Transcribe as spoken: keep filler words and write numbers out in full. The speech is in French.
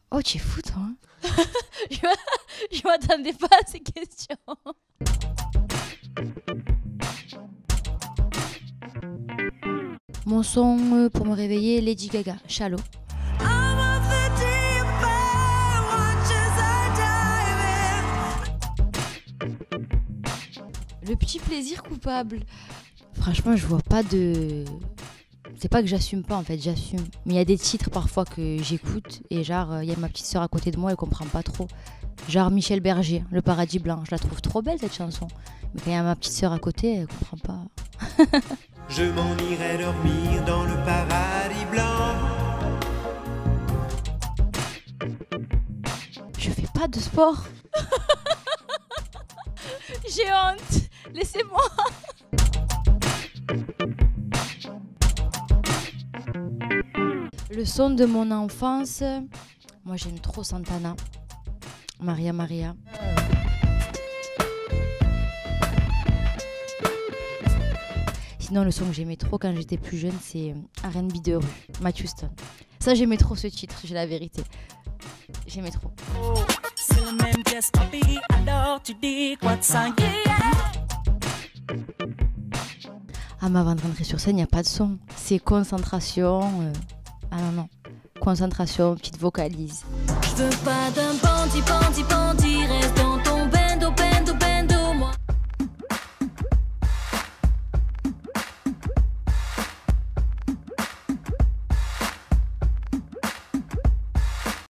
Oh, tu es fou, toi. Hein. Je m'attendais pas à ces questions. Mon son euh, pour me réveiller, Lady Gaga, Shallow. Le petit plaisir coupable. Franchement, je vois pas de... C'est pas que j'assume pas, en fait, j'assume. Mais il y a des titres parfois que j'écoute et genre, il y a ma petite sœur à côté de moi, elle comprend pas trop. Genre Michel Berger, Le Paradis Blanc. Je la trouve trop belle, cette chanson. Mais quand il y a ma petite sœur à côté, elle comprend pas. Je m'en irai dormir dans le paradis blanc. Je fais pas de sport. J'ai honte. Laissez-moi. Le son de mon enfance, moi j'aime trop Santana, Maria Maria. Sinon le son que j'aimais trop quand j'étais plus jeune, c'est R and B de rue, Matt Houston. Ça j'aimais trop ce titre, j'ai la vérité. J'aimais trop. C'est le même geste, papi, alors tu dis quoi de singulier? Ah mais avant de rentrer sur scène, il n'y a pas de son. C'est concentration. Euh... Ah non, non. Concentration, petite vocalise. Je veux pas d'un bandit, bandit, bandit, reste dans